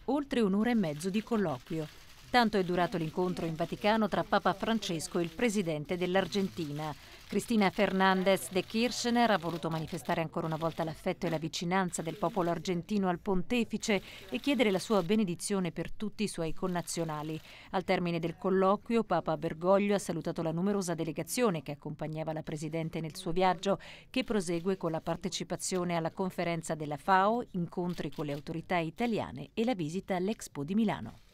oltre un'ora e mezzo di colloquio. Tanto è durato l'incontro in Vaticano tra Papa Francesco e il presidente dell'Argentina. Cristina Fernández de Kirchner ha voluto manifestare ancora una volta l'affetto e la vicinanza del popolo argentino al pontefice e chiedere la sua benedizione per tutti i suoi connazionali. Al termine del colloquio, Papa Bergoglio ha salutato la numerosa delegazione che accompagnava la presidente nel suo viaggio, che prosegue con la partecipazione alla conferenza della FAO, incontri con le autorità italiane e la visita all'Expo di Milano.